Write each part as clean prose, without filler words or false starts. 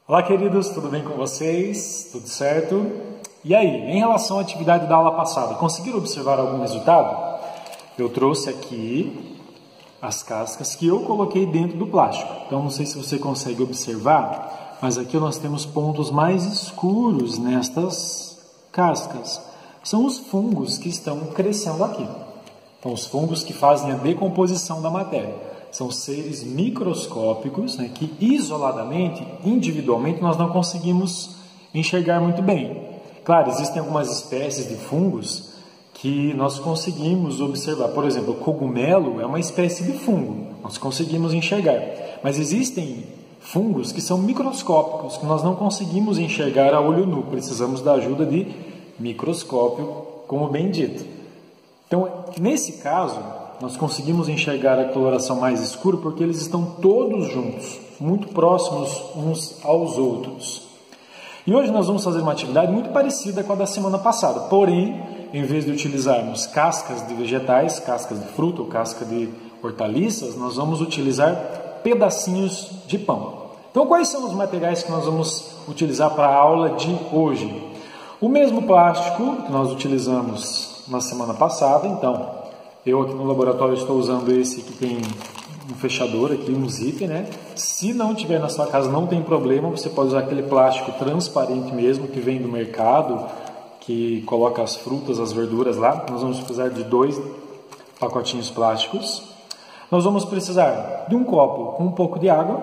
Olá, queridos, tudo bem com vocês? Tudo certo? E aí, em relação à atividade da aula passada, conseguiram observar algum resultado? Eu trouxe aqui as cascas que eu coloquei dentro do plástico. Então, não sei se você consegue observar, mas aqui nós temos pontos mais escuros nestas cascas. São os fungos que estão crescendo aqui. Então, os fungos que fazem a decomposição da matéria. São seres microscópicos, né, que isoladamente, individualmente, nós não conseguimos enxergar muito bem. Claro, existem algumas espécies de fungos que nós conseguimos observar. Por exemplo, o cogumelo é uma espécie de fungo, nós conseguimos enxergar. Mas existem fungos que são microscópicos, que nós não conseguimos enxergar a olho nu. Precisamos da ajuda de microscópio, como bem dito. Então, nesse caso, nós conseguimos enxergar a coloração mais escura porque eles estão todos juntos, muito próximos uns aos outros. E hoje nós vamos fazer uma atividade muito parecida com a da semana passada, porém, em vez de utilizarmos cascas de vegetais, cascas de fruta ou casca de hortaliças, nós vamos utilizar pedacinhos de pão. Então, quais são os materiais que nós vamos utilizar para a aula de hoje? O mesmo plástico que nós utilizamos na semana passada, então, eu aqui no laboratório estou usando esse que tem um fechador aqui, um zíper, né? Se não tiver na sua casa, não tem problema, você pode usar aquele plástico transparente mesmo, que vem do mercado, que coloca as frutas, as verduras lá. Nós vamos precisar de 2 pacotinhos plásticos. Nós vamos precisar de um copo com um pouco de água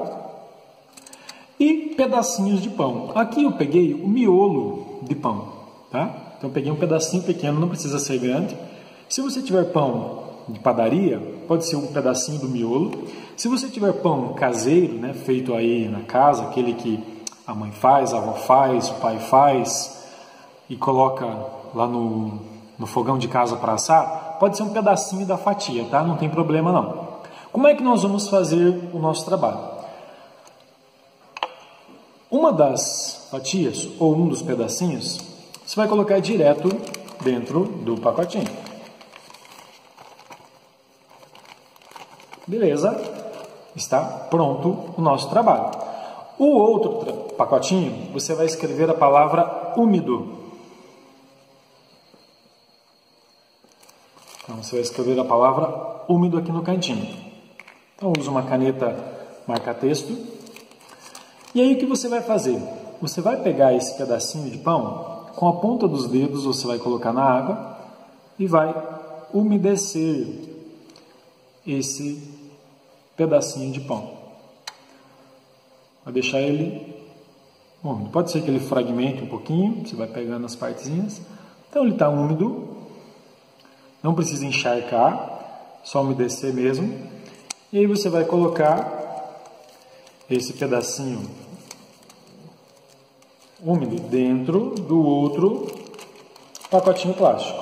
e pedacinhos de pão. Aqui eu peguei o miolo de pão, tá? Então eu peguei um pedacinho pequeno, não precisa ser grande. Se você tiver pão de padaria, pode ser um pedacinho do miolo. Se você tiver pão caseiro, né, feito aí na casa, aquele que a mãe faz, a avó faz, o pai faz, e coloca lá no fogão de casa para assar, pode ser um pedacinho da fatia, tá? Não tem problema não. Como é que nós vamos fazer o nosso trabalho? Uma das fatias, ou um dos pedacinhos, você vai colocar direto dentro do pacotinho. Beleza, está pronto o nosso trabalho. O outro pacotinho, você vai escrever a palavra úmido. Então, você vai escrever a palavra úmido aqui no cantinho. Então, use uma caneta marca-texto. E aí, o que você vai fazer? Você vai pegar esse pedacinho de pão, com a ponta dos dedos, você vai colocar na água e vai umedecer esse pedacinho de pão. Vai deixar ele úmido. Pode ser que ele fragmente um pouquinho, você vai pegando as partezinhas. Então ele está úmido, não precisa encharcar, só umedecer mesmo. E aí você vai colocar esse pedacinho úmido dentro do outro pacotinho plástico.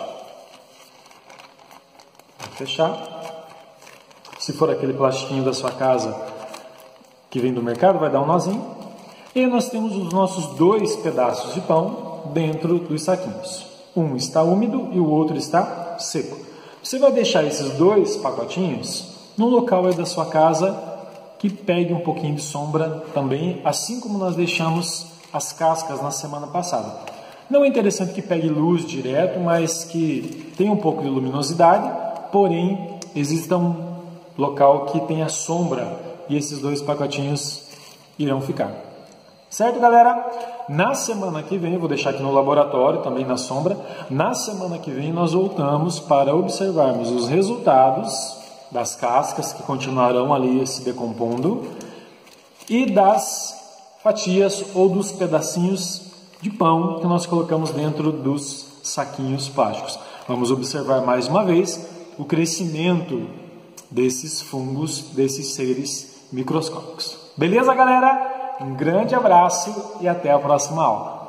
Vai fechar. Se for aquele plastiquinho da sua casa que vem do mercado, vai dar um nozinho. E aí nós temos os nossos 2 pedaços de pão dentro dos saquinhos. Um está úmido e o outro está seco. Você vai deixar esses 2 pacotinhos num local aí da sua casa que pegue um pouquinho de sombra também, assim como nós deixamos as cascas na semana passada. Não é interessante que pegue luz direto, mas que tenha um pouco de luminosidade, porém exista um local que tenha sombra e esses 2 pacotinhos irão ficar. Certo, galera? Na semana que vem, eu vou deixar aqui no laboratório, também na sombra, na semana que vem nós voltamos para observarmos os resultados das cascas que continuarão ali se decompondo e das fatias ou dos pedacinhos de pão que nós colocamos dentro dos saquinhos plásticos. Vamos observar mais uma vez o crescimento desses fungos, desses seres microscópicos. Beleza, galera? Um grande abraço e até a próxima aula.